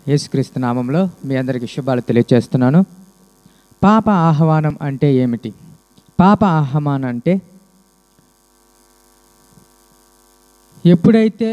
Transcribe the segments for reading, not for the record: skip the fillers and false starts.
యేసుక్రీస్తు నామంలో మీ అందరికీ శుభాలు తెలియజేస్తున్నాను. పాప ఆహ్వానం అంటే ఏమిటి? పాప ఆహ్వానం అంటే ఎప్పుడైతే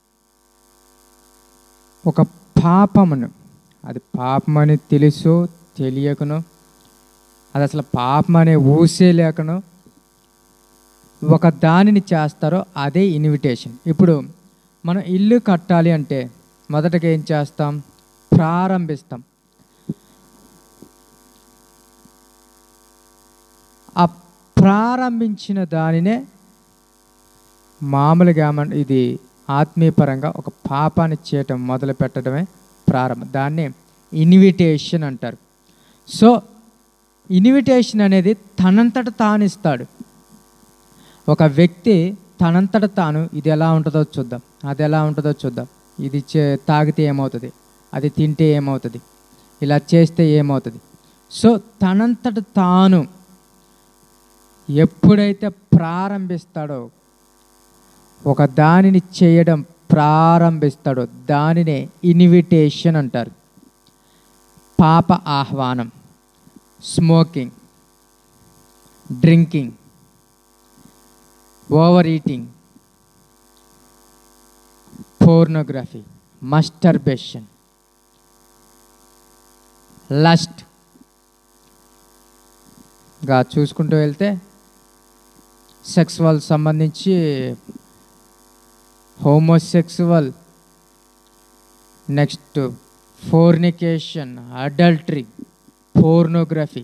ఒక పాపమును, అది పాపమని తెలుసో తెలియకనో, అది అసలు పాపమనే ఊసే లేకనో ఒక దానిని చేస్తారో అదే ఇన్విటేషన్. ఇప్పుడు మనం ఇల్లు కట్టాలి అంటే మొదటగా ఏం చేస్తాం? ప్రారంభిస్తాం. ఆ ప్రారంభించిన దానినే మామూలుగా ఇది ఆత్మీయపరంగా ఒక పాపాన్ని చేయటం మొదలు పెట్టడమే ప్రారంభం. దాన్ని ఇన్విటేషన్ అంటారు. సో ఇన్విటేషన్ అనేది తనంతట తాను ఇస్తాడు. ఒక వ్యక్తి తనంతట తాను ఇది ఎలా ఉంటుందో చూద్దాం, అది ఎలా ఉంటుందో చూద్దాం, ఇది తాగితే ఏమవుతుంది, అది తింటే ఏమవుతుంది, ఇలా చేస్తే ఏమవుతుంది. సో తనంతట తాను ఎప్పుడైతే ప్రారంభిస్తాడో, ఒక దానిని చేయడం ప్రారంభిస్తాడో దానినే ఇన్విటేషన్ అంటారు. పాప ఆహ్వానం, smoking, drinking, over eating, pornography, masturbation, lust గా చూసుకుంటూ వెళ్తే సెక్సువల్ సంబంధించి homosexual, next fornication, adultery, pornography,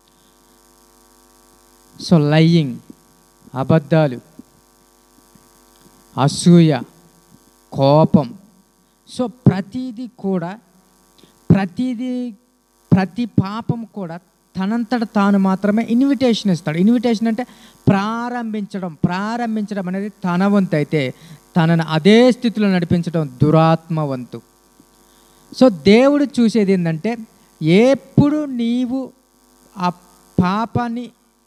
so lying, అబద్ధాలు, అసూయ, కోపం. సో ప్రతిదీ కూడా ప్రతి పాపం కూడా తనంతట తాను మాత్రమే ఇన్విటేషన్ ఇస్తాడు. ఇన్విటేషన్ అంటే ప్రారంభించడం అనేది తన వంతు అయితే తనను అదే స్థితిలో నడిపించడం దురాత్మ వంతు. సో దేవుడు చూసేది ఏంటంటే, ఎప్పుడు నీవు ఆ పాపాన్ని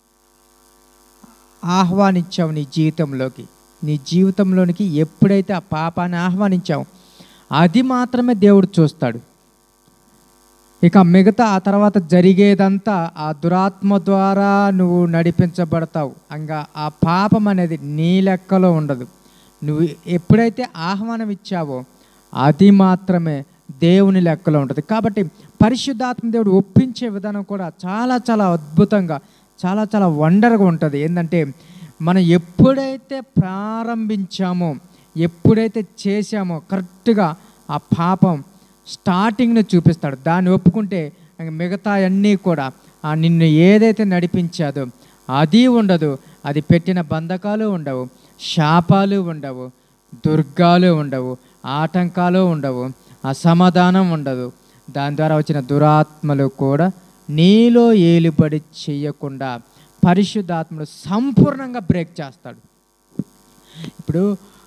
ఆహ్వానించావు నీ జీవితంలోనికి ఎప్పుడైతే ఆ పాపాన్ని ఆహ్వానించావు అది మాత్రమే దేవుడు చూస్తాడు. ఇక మిగతా ఆ తర్వాత జరిగేదంతా ఆ దురాత్మ ద్వారా నువ్వు నడిపించబడతావు. ఇంకా ఆ పాపం అనేది నీ లెక్కలో ఉండదు. నువ్వు ఎప్పుడైతే ఆహ్వానం ఇచ్చావో అది మాత్రమే దేవుని లెక్కలో ఉంటుంది. కాబట్టి పరిశుద్ధాత్మ దేవుడు ఒప్పించే విధానం కూడా చాలా చాలా అద్భుతంగా, చాలా చాలా వండర్గా ఉంటుంది. ఏంటంటే, మనం ఎప్పుడైతే ప్రారంభించామో, ఎప్పుడైతే చేశామో కరెక్ట్గా ఆ పాపం స్టార్టింగ్ను చూపిస్తాడు. దాన్ని ఒప్పుకుంటే మిగతా అన్నీ కూడా నిన్ను ఏదైతే నడిపించాదో అది ఉండదు. అది పెట్టిన బంధకాలు ఉండవు, శాపాలు ఉండవు, దుర్గాలు ఉండవు, ఆటంకాలు ఉండవు, అసమాధానం ఉండదు. దాని ద్వారా వచ్చిన దురాత్మలు కూడా నీలో ఏలుబడి చేయకుండా పరిశుద్ధాత్మను సంపూర్ణంగా బ్రేక్ చేస్తాడు. ఇప్పుడు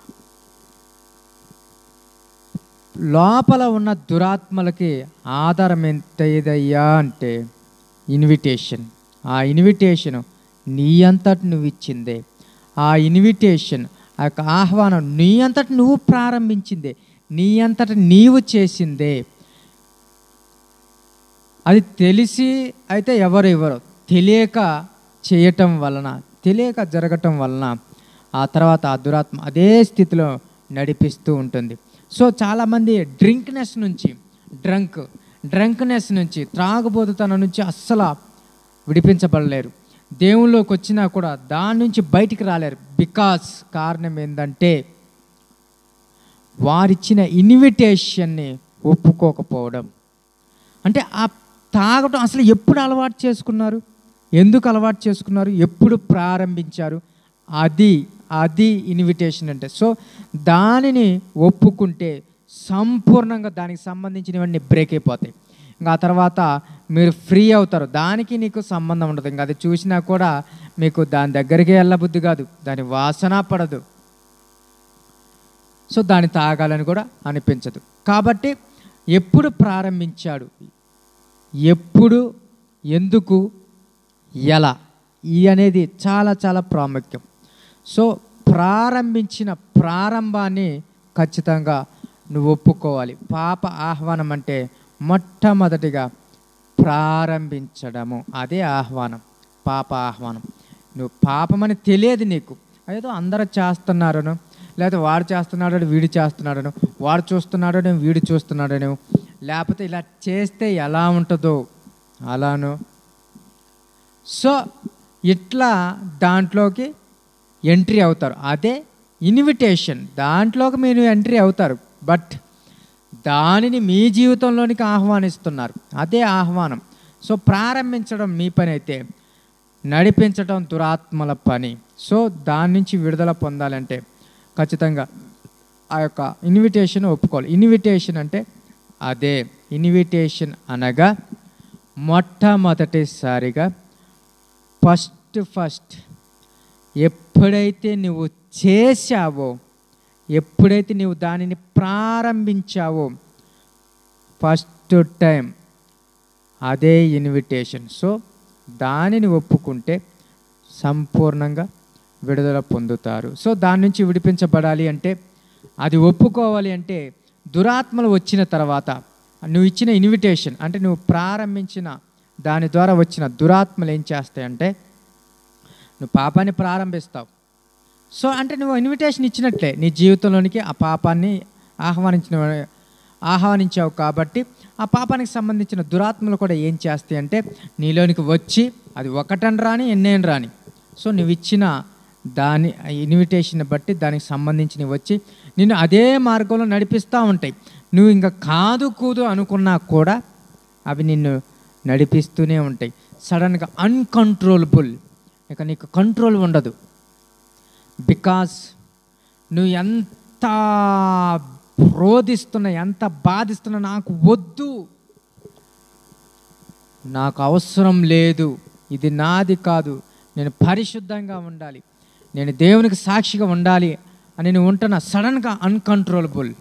లోపల ఉన్న దురాత్మలకి ఆధారం ఎంతయ్యా అంటే ఇన్విటేషన్. ఆ ఇన్విటేషన్ నీ అంతటి నువ్వు ఇచ్చిందే. ఆ ఇన్విటేషన్, ఆ యొక్క ఆహ్వానం నీ అంతటి నువ్వు ప్రారంభించిందే, నీ అంతటి నీవు చేసిందే. అది తెలిసి అయితే ఎవరు తెలియక చేయటం వలన, తెలియక జరగటం వలన ఆ తర్వాత ఆ దురాత్మ అదే స్థితిలో నడిపిస్తూ ఉంటుంది. సో చాలామంది డ్రంక్నెస్ నుంచి, త్రాగుబోతుతనం నుంచి అస్సలు విడిపించబడలేరు. దేవుళ్ళలోకి వచ్చినా కూడా దాని నుంచి బయటికి రాలేరు. కారణం ఏంటంటే, వారిచ్చిన ఇన్విటేషన్ని ఒప్పుకోకపోవడం. అంటే ఆ తాగటం అసలు ఎప్పుడు అలవాటు చేసుకున్నారు, ఎందుకు అలవాటు చేసుకున్నారు, ఎప్పుడు ప్రారంభించారు, అది ఇన్విటేషన్ అంటే. సో దానిని ఒప్పుకుంటే సంపూర్ణంగా దానికి సంబంధించినవన్నీ బ్రేక్ అయిపోతాయి. ఇంకా ఆ తర్వాత మీరు ఫ్రీ అవుతారు. దానికి నీకు సంబంధం ఉండదు. ఇంకా అది చూసినా కూడా మీకు దాని దగ్గరికి వెళ్ళబుద్ధి కాదు, దాని వాసన పడదు, సో దాన్ని తాగాలని కూడా అనిపించదు. కాబట్టి ఎప్పుడు ప్రారంభించాడు, ఎప్పుడు, ఎందుకు, ఎలా, ఈ అనేది చాలా చాలా ప్రాముఖ్యం. సో ప్రారంభించిన ప్రారంభాన్ని ఖచ్చితంగా నువ్వు ఒప్పుకోవాలి. పాప ఆహ్వానం అంటే మొట్టమొదటిగా ప్రారంభించడము, అదే ఆహ్వానం, పాప ఆహ్వానం. నువ్వు పాపమని తెలియదు నీకు, ఏదో అందరూ చేస్తున్నారను, లేకపోతే వాడు చేస్తున్నాడని వీడు చేస్తున్నాడను, వాడు చూస్తున్నాడని వీడు చూస్తున్నాడను, లేకపోతే ఇలా చేస్తే ఎలా ఉంటుందో అలాను. సో ఇట్లా దాంట్లోకి ఎంట్రీ అవుతారు. అదే ఇన్విటేషన్, దాంట్లోకి మీరు ఎంట్రీ అవుతారు. బట్ దానిని మీ జీవితంలోనికి ఆహ్వానిస్తున్నారు, అదే ఆహ్వానం. సో ప్రారంభించడం మీ పని అయితే నడిపించడం దురాత్మల పని. సో దాని నుంచి విడుదల పొందాలంటే ఖచ్చితంగా ఆ యొక్క ఇన్విటేషన్ ఒప్పుకోవాలి. ఇన్విటేషన్ అంటే అదే, ఇన్విటేషన్ అనగా మొట్టమొదటిసారిగా ఫస్ట్ ఎప్పుడైతే నువ్వు చేశావో, ఎప్పుడైతే నువ్వు దానిని ప్రారంభించావో ఫస్ట్ టైం, అదే ఇన్విటేషన్. సో దానిని ఒప్పుకుంటే సంపూర్ణంగా విడుదల పొందుతారు. సో దాని నుంచి విడిపించబడాలి అంటే, అది ఒప్పుకోవాలి అంటే, దురాత్మలు వచ్చిన తర్వాత నువ్వు ఇచ్చిన ఇన్విటేషన్ అంటే నువ్వు ప్రారంభించిన దాని ద్వారా వచ్చిన దురాత్మలు ఏం చేస్తాయంటే, నువ్వు పాపాన్ని ప్రారంభిస్తావు. సో అంటే నువ్వు ఇన్విటేషన్ ఇచ్చినట్లే నీ జీవితంలోనికి ఆ పాపాన్ని ఆహ్వానించావు. కాబట్టి ఆ పాపానికి సంబంధించిన దురాత్మలు కూడా ఏం చేస్తాయి అంటే నీలోనికి వచ్చి, అది ఒకటని రాని ఎన్నేని రాని, సో నువ్వు ఇచ్చిన దాని ఇన్విటేషన్ బట్టి దానికి సంబంధించినవి వచ్చి నిన్ను అదే మార్గంలో నడిపిస్తూ ఉంటాయి. నువ్వు ఇంకా కాదు కూదు అనుకున్నా కూడా అవి నిన్ను నడిపిస్తూనే ఉంటాయి. సడన్గా అన్కంట్రోలబుల్, ఇక నీకు కంట్రోల్ ఉండదు. బికాస్ నువ్వు ఎంత రోధిస్తున్నా, ఎంత బాధిస్తున్నా, నాకు వద్దు, నాకు అవసరం లేదు, ఇది నాది కాదు, నేను పరిశుద్ధంగా ఉండాలి, నేను దేవునికి సాక్షిగా ఉండాలి అని నువ్వు ఉంటున్నా, సడన్గా అన్కంట్రోలబుల్,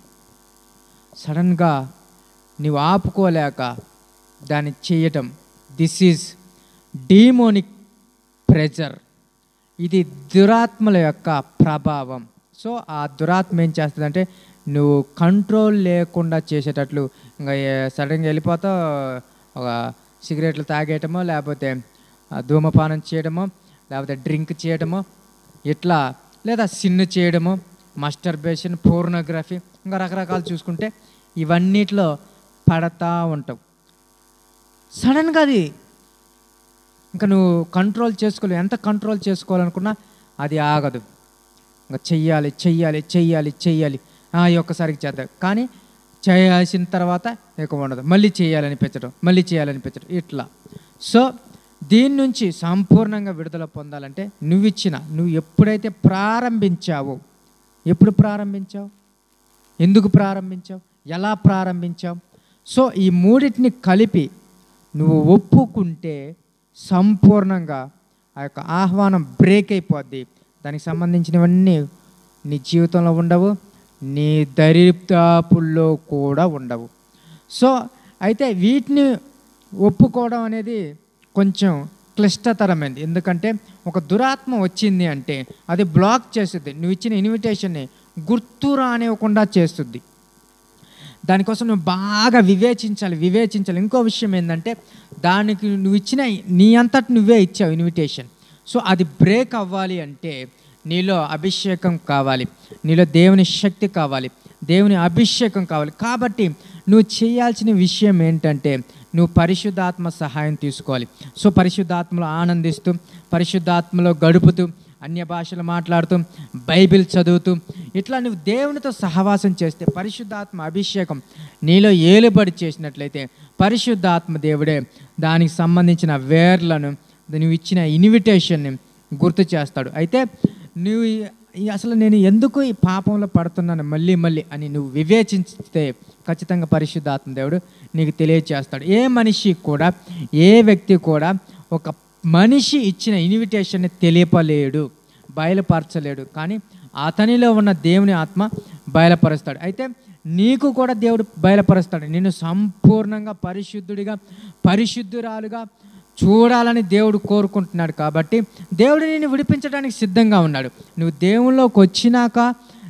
సడన్గా నువ్వు ఆపుకోలేక దాన్ని చేయటం, దిస్ ఈజ్ డీమోనిక్ ప్రెజర్. ఇది దురాత్మల యొక్క ప్రభావం. సో ఆ దురాత్మ ఏం చేస్తుందంటే నువ్వు కంట్రోల్ లేకుండా చేసేటట్లు ఇంకా సడన్గా వెళ్ళిపోతావు. ఒక సిగరెట్లు తాగేయటమో, లేకపోతే ధూమపానం చేయడమో, లేకపోతే డ్రింక్ చేయడమో, ఇట్లా, లేదా సిన్ చేయడమో, మస్టర్బేషన్, పోర్నోగ్రఫీ, ఇంకా రకరకాలు చూసుకుంటే ఇవన్నిట్లో పడతా ఉంటావు. సడన్గా అది ఇంకా నువ్వు కంట్రోల్ చేసుకోలేవు. ఎంత కంట్రోల్ చేసుకోవాలనుకున్నా అది ఆగదు. ఇంకా చెయ్యాలి చెయ్యాలి చెయ్యాలి చెయ్యాలి, ఈ ఒక్కసారికి చేద్దాం, కానీ చేయాల్సిన తర్వాత ఇక ఉండదు, మళ్ళీ చేయాలనిపించడం, మళ్ళీ చేయాలనిపించడం, ఇట్లా. సో దీని నుంచి సంపూర్ణంగా విడుదల పొందాలంటే నువ్వు ఎప్పుడైతే ప్రారంభించావో, ఎప్పుడు ప్రారంభించావు, ఎందుకు ప్రారంభించావు, ఎలా ప్రారంభించావు, సో ఈ మూడింటిని కలిపి నువ్వు ఒప్పుకుంటే సంపూర్ణంగా ఆ యొక్క ఆహ్వానం బ్రేక్ అయిపోద్ది. దానికి సంబంధించినవన్నీ నీ జీవితంలో ఉండవు, నీ దరిదాపుల్లో కూడా ఉండవు. సో అయితే వీటిని ఒప్పుకోవడం అనేది కొంచెం క్లిష్టతరమైంది. ఎందుకంటే ఒక దురాత్మ వచ్చింది అంటే అది బ్లాక్ చేస్తుంది, నువ్వు ఇచ్చిన ఇన్విటేషన్ని గుర్తు రానివ్వకుండా చేస్తుంది. దానికోసం నువ్వు బాగా వివేచించాలి. ఇంకో విషయం ఏంటంటే దానికి నువ్వు ఇచ్చిన నీ అంతటి నువ్వే ఇచ్చావు ఇన్విటేషన్. సో అది బ్రేక్ అవ్వాలి అంటే నీలో అభిషేకం కావాలి, నీలో దేవుని శక్తి కావాలి, దేవుని అభిషేకం కావాలి. కాబట్టి నువ్వు చేయాల్సిన విషయం ఏంటంటే నువ్వు పరిశుద్ధాత్మ సహాయం తీసుకోవాలి. సో పరిశుద్ధాత్మలో ఆనందిస్తూ, పరిశుద్ధాత్మలో గడుపుతూ, అన్య భాషలు మాట్లాడుతూ, బైబిల్ చదువుతూ, ఇట్లా నువ్వు దేవునితో సహవాసం చేస్తే పరిశుద్ధాత్మ అభిషేకం నీలో ఏలుబడి చేసినట్లయితే పరిశుద్ధాత్మ దేవుడే దానికి సంబంధించిన వేర్లను, నువ్వు ఇచ్చిన ఇన్విటేషన్ని గుర్తు చేస్తాడు. అయితే నువ్వు అసలు నేను ఎందుకు ఈ పాపంలో పడుతున్నాను మళ్ళీ అని నువ్వు వివేచిస్తే ఖచ్చితంగా పరిశుద్ధాత్మ దేవుడు నీకు తెలియచేస్తాడు. ఏ మనిషి కూడా, ఏ వ్యక్తి కూడా ఒక మనిషి ఇచ్చిన ఇన్విటేషన్ని తెలియపలేడు, బయలుపరచలేడు, కానీ అతనిలో ఉన్న దేవుని ఆత్మ బయలుపరుస్తాడు. అయితే నీకు కూడా దేవుడు బయలుపరుస్తాడు. నిన్ను సంపూర్ణంగా పరిశుద్ధుడిగా, పరిశుద్ధురాలుగా చూడాలని దేవుడు కోరుకుంటున్నాడు. కాబట్టి దేవుడు నిన్ను విడిపించడానికి సిద్ధంగా ఉన్నాడు. నువ్వు దేవుళ్ళలోకి వచ్చినాక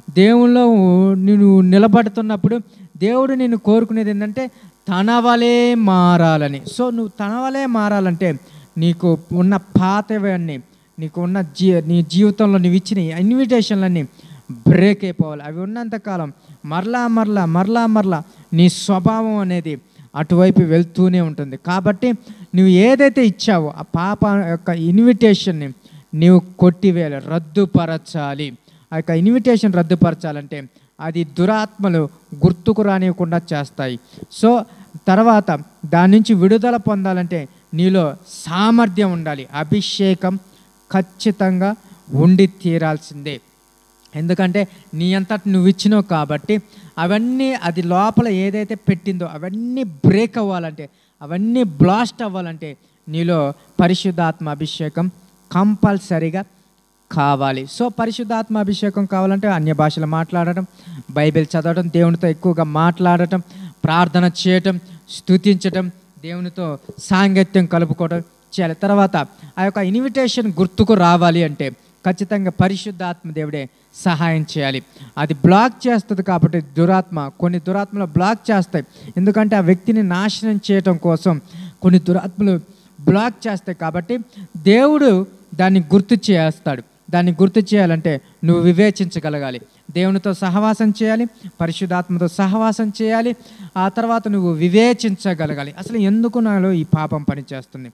దేవుల్లో నేను నిలబడుతున్నప్పుడు దేవుడు నిన్ను కోరుకునేది ఏంటంటే తన వలే మారాలని. సో నువ్వు తన వలే మారాలంటే నీకు ఉన్న పాతవన్నీ, నీకు ఉన్న నీ జీవితంలో నువ్వు ఇచ్చిన ఇన్విటేషన్లన్నీ బ్రేక్ అయిపోవాలి. అవి ఉన్నంతకాలం మరలా మరలా మరలా మరలా నీ స్వభావం అనేది అటువైపు వెళ్తూనే ఉంటుంది. కాబట్టి నువ్వు ఏదైతే ఇచ్చావో ఆ పాప యొక్క ఇన్విటేషన్ని నీవు కొట్టివేయాలి, రద్దుపరచాలి. ఆ యొక్క ఇన్విటేషన్ రద్దుపరచాలంటే అది దురాత్మలు గుర్తుకు రానివ్వకుండా చేస్తాయి. సో తర్వాత దాని నుంచి విడుదల పొందాలంటే నీలో సామర్థ్యం ఉండాలి, అభిషేకం ఖచ్చితంగా ఉండి తీరాల్సిందే. ఎందుకంటే నీ అంతటి నువ్వు ఇచ్చినావు కాబట్టి అవన్నీ అది లోపల ఏదైతే పెట్టిందో అవన్నీ బ్రేక్ అవ్వాలంటే, అవన్నీ బ్లాస్ట్ అవ్వాలంటే నీలో పరిశుద్ధాత్మ అభిషేకం కంపల్సరీగా కావాలి. సో పరిశుద్ధాత్మ అభిషేకం కావాలంటే అన్య భాషలు మాట్లాడటం, బైబిల్ చదవడం, దేవునితో ఎక్కువగా మాట్లాడటం, ప్రార్థన చేయటం, స్తుతించటం, దేవునితో సాంగత్యం కలుపుకోవడం చేయాలి. తర్వాత ఆ యొక్క ఇన్విటేషన్ గుర్తుకు రావాలి అంటే ఖచ్చితంగా పరిశుద్ధాత్మ దేవుడే సహాయం చేయాలి. అది బ్లాక్ చేస్తుంది కాబట్టి కొన్ని దురాత్మలు బ్లాక్ చేస్తాయి. ఎందుకంటే ఆ వ్యక్తిని నాశనం చేయటం కోసం కొన్ని దురాత్మలు బ్లాక్ చేస్తాయి. కాబట్టి దేవుడు దాన్ని గుర్తు చేస్తాడు. దాన్ని గుర్తు చేయాలంటే నువ్వు వివేచించగలగాలి, దేవునితో సహవాసం చేయాలి, పరిశుద్ధాత్మతో సహవాసం చేయాలి. ఆ తర్వాత నువ్వు వివేచించగలగాలి, అసలు ఎందుకు నాలో ఈ పాపం పనిచేస్తుంది,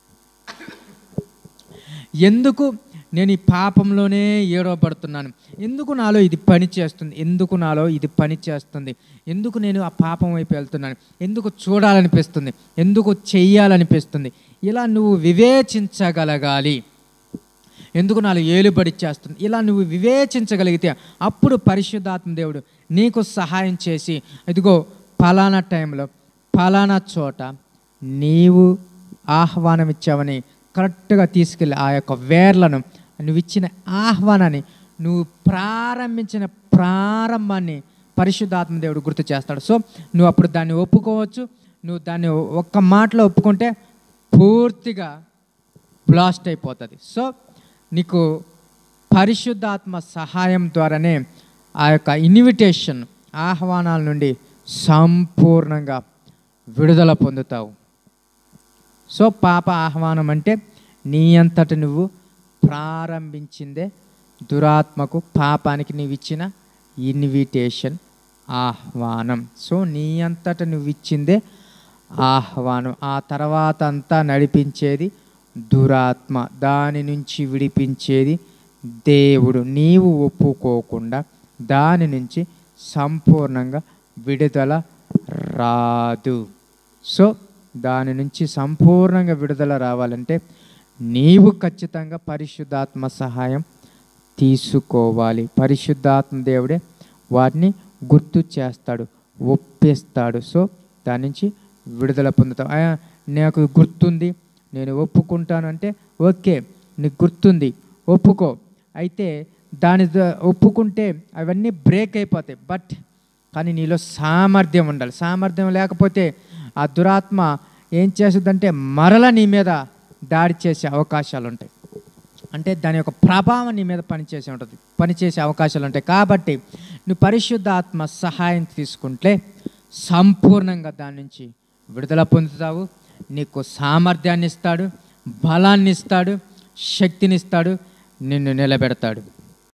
ఎందుకు నేను ఈ పాపంలోనే ఏడవబడుతున్నాను, ఎందుకు నాలో ఇది పని చేస్తుంది, ఎందుకు నాలో ఇది పని చేస్తుంది, ఎందుకు నేను ఆ పాపం వైపు వెళ్తున్నాను, ఎందుకు చూడాలనిపిస్తుంది, ఎందుకు చెయ్యాలనిపిస్తుంది, ఇలా నువ్వు వివేచించగలగాలి. ఎందుకు నాలో ఏలుబడి చేస్తుంది, ఇలా నువ్వు వివేచించగలిగితే అప్పుడు పరిశుద్ధాత్మ దేవుడు నీకు సహాయం చేసి, ఇదిగో ఫలానా టైంలో ఫలానా చోట నీవు ఆహ్వానం ఇచ్చావని కరెక్ట్గా తీసుకెళ్ళి ఆ యొక్క వేర్లను, నువ్వు ఇచ్చిన ఆహ్వానాన్ని, నువ్వు ప్రారంభించిన ప్రారంభాన్ని పరిశుద్ధాత్మ దేవుడు గుర్తు చేస్తాడు. సో నువ్వు అప్పుడు దాన్ని ఒప్పుకోవచ్చు. నువ్వు దాన్ని ఒక్క మాటలో ఒప్పుకుంటే పూర్తిగా బ్లాస్ట్ అయిపోతుంది. సో నీకు పరిశుద్ధాత్మ సహాయం ద్వారానే ఆ యొక్క ఇన్విటేషన్, ఆహ్వానాల నుండి సంపూర్ణంగా విడుదల పొందుతావు. సో పాప ఆహ్వానం అంటే నీ అంతట నువ్వు ప్రారంభించిందే దురాత్మకు, పాపానికి నీవు ఇచ్చిన ఇన్విటేషన్, ఆహ్వానం. సో నీ అంతట నువ్వు ఇచ్చిందే ఆహ్వానం. ఆ తర్వాత అంతా నడిపించేది దురాత్మ, దాని నుంచి విడిపించేది దేవుడు. నీవు ఒప్పుకోకుండా దాని నుంచి సంపూర్ణంగా విడుదల రాదు. సో దాని నుంచి సంపూర్ణంగా విడుదల రావాలంటే నీవు ఖచ్చితంగా పరిశుద్ధాత్మ సహాయం తీసుకోవాలి. పరిశుద్ధాత్మ దేవుడే వాటిని గుర్తు చేస్తాడు, ఒప్పిస్తాడు. సో దాని నుంచి విడుదల పొందుతావు. నాకు గుర్తుంది, నేను ఒప్పుకుంటానంటే ఓకే, నీకు గుర్తుంది, ఒప్పుకో. అయితే దాని ఒప్పుకుంటే అవన్నీ బ్రేక్ అయిపోతాయి. బట్ కానీ నీలో సామర్థ్యం ఉండాలి. సామర్థ్యం లేకపోతే ఆ దురాత్మ ఏం చేస్తుందంటే మరల నీ మీద దాడి చేసే అవకాశాలు ఉంటాయి. అంటే దాని యొక్క ప్రభావం నీ మీద పనిచేసే అవకాశాలు ఉంటాయి. కాబట్టి నువ్వు పరిశుద్ధాత్మ సహాయం తీసుకుంటే సంపూర్ణంగా దాని నుంచి విడుదల పొందుతావు. నీకు సామర్థ్యాన్ని ఇస్తాడు, బలాన్ని ఇస్తాడు, శక్తిని ఇస్తాడు, నిన్ను నిలబెడతాడు.